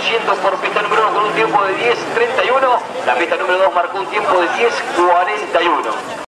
200 por pista número 1 con un tiempo de 10.31. La pista número 2 marcó un tiempo de 10.41.